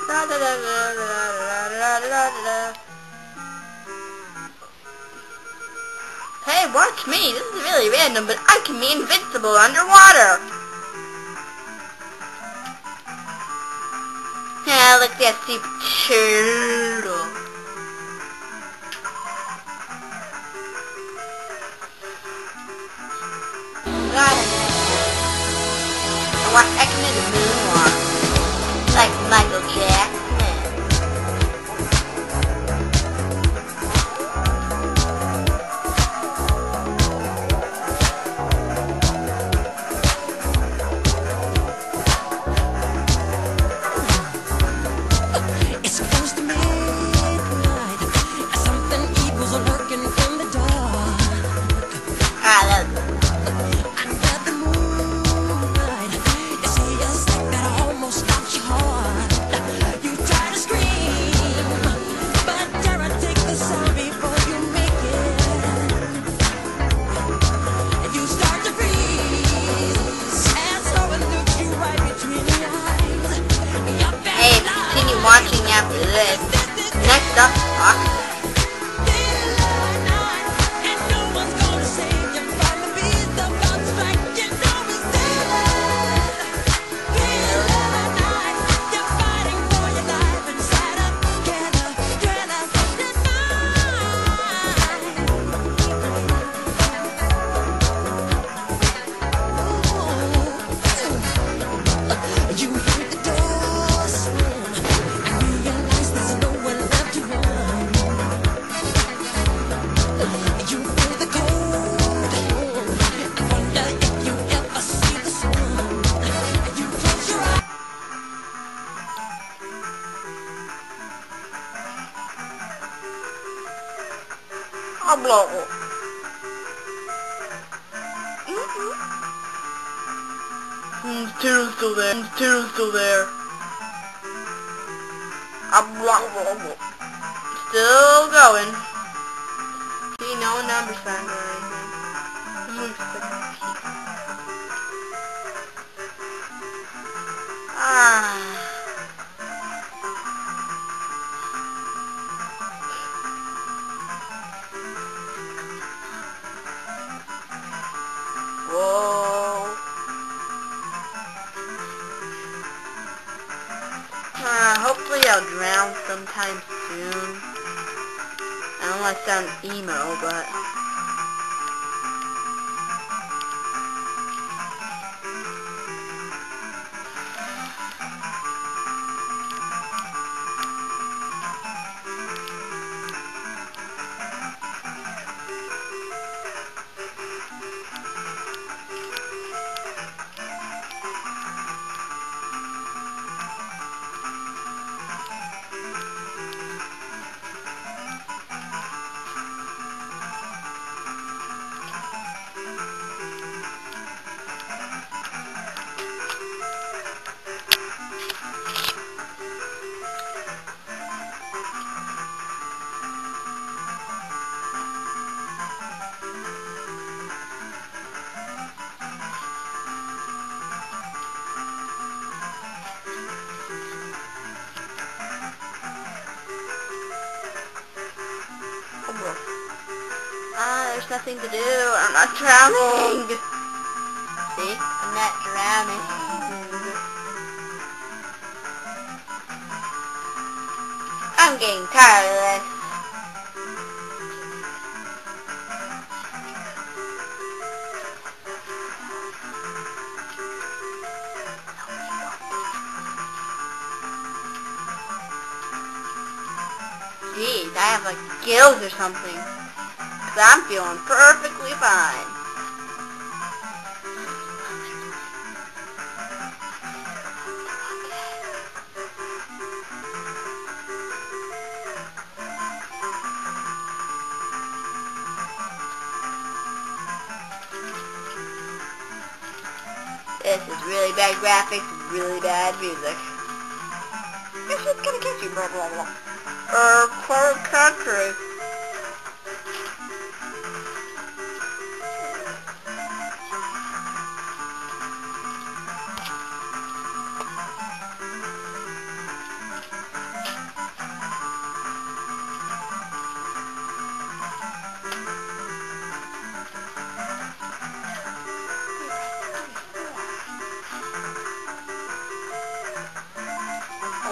Da da da da da da da da da. Hey, watch me. This is really random, but I can be invincible underwater. Yeah, look at that stupid turtle. I can do the moonwalk like Michael Jackson. It's close to midnight. Something evil's lurking in the dark. Under the moonlight, you see a sight that almost stops your heart. You try to scream, but terror takes the sound before you make it. You start to freeze, and someone looks you right between the eyes. Hey, continue watching after this. Next up, you hear the door slam and realize there's no one left to run. You feel the cold hand and wonder if you ever see the sun. You close your eyes. I'll blow. Turtle's still there. Turtle's still there. Still going. See, no number sign or anything. Whoa. Hopefully I'll drown sometime soon. I don't want to sound emo, but... There's nothing to do. I'm not drowning. See? I'm not drowning. I'm getting tired of this. Jeez, I have like gills or something. Cause I'm feeling perfectly fine. This is really bad graphics, really bad music. This shit's gonna catch you, blah blah blah. Cold country.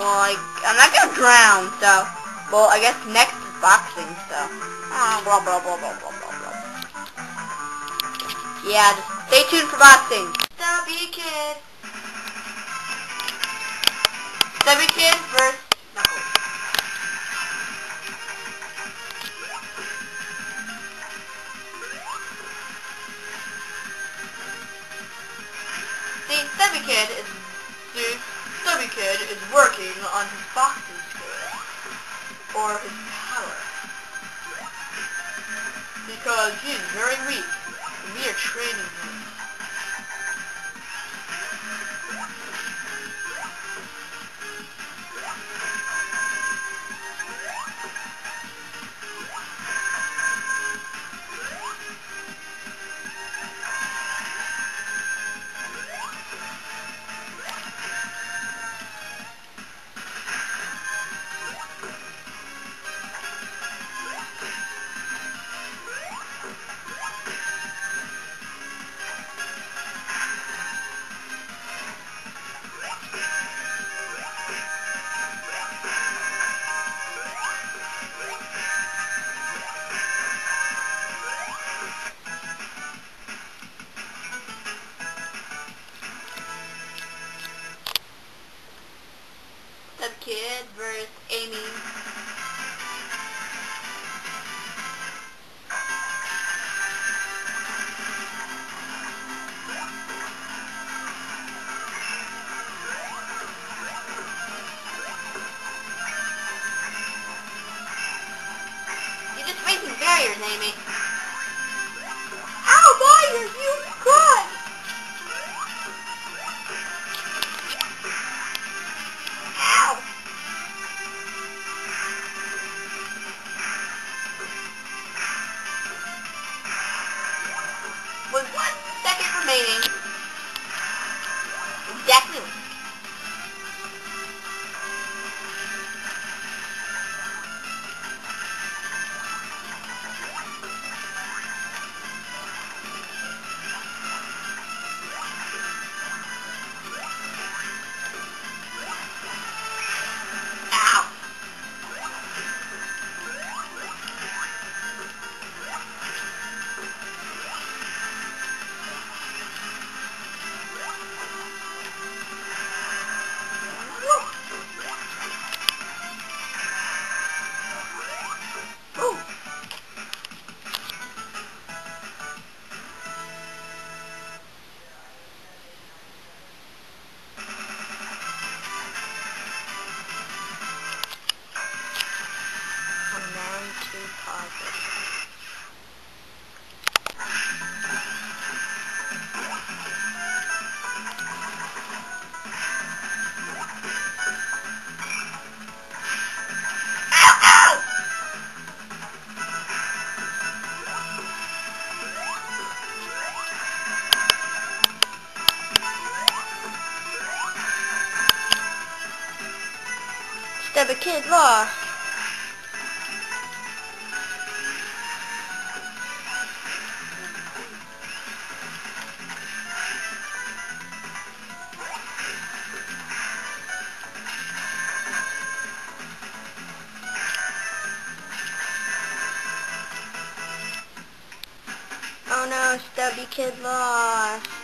Well, I'm not gonna drown, so... Well, I guess next is boxing, so... blah, blah, blah, blah, blah, blah, blah. Yeah, just stay tuned for boxing. Stubby Kid. Stubby Kid versus Knuckles. See, Stubby Kid is working on his boxing skills, or his power, because he is very weak, and we are training him. Stubby Kid versus Amy. You're just facing barriers, Amy. How wide are you good? Ow! With 1 second remaining, exactly. Ow! Ooh. I'm now to pause it. Stubby Kid lost. Oh no, Stubby Kid lost.